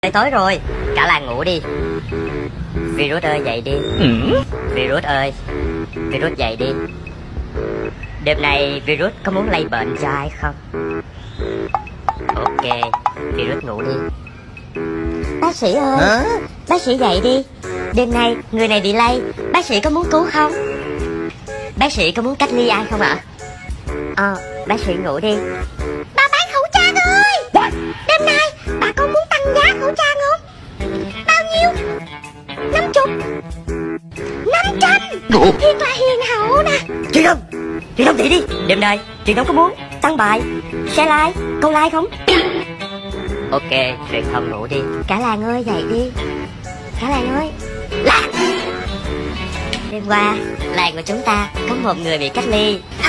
tới tối rồi, cả làng ngủ đi. Virus ơi dậy đi. Virus ơi, Virus dậy đi. Đêm nay Virus có muốn lây bệnh cho ai không? Ok, Virus ngủ đi. Bác sĩ ơi, bác sĩ dậy đi. Đêm nay người này bị lây, bác sĩ có muốn cứu không? Bác sĩ có muốn cách ly ai không ạ? Bác sĩ ngủ đi. Bà bán khẩu trang ơi, đêm nay bà có muốn tăng giá khẩu trang không? Bao nhiêu? 50, 500. Thiệt là hiền hậu nè. Truyền thông thị đi. Đêm nay truyền thông có muốn tăng bài, share like, câu like không? Ok, truyền thông ngủ đi. Cả làng ơi dậy đi. Cả làng ơi. Làng. Đêm qua làng của chúng ta có một người bị cách ly.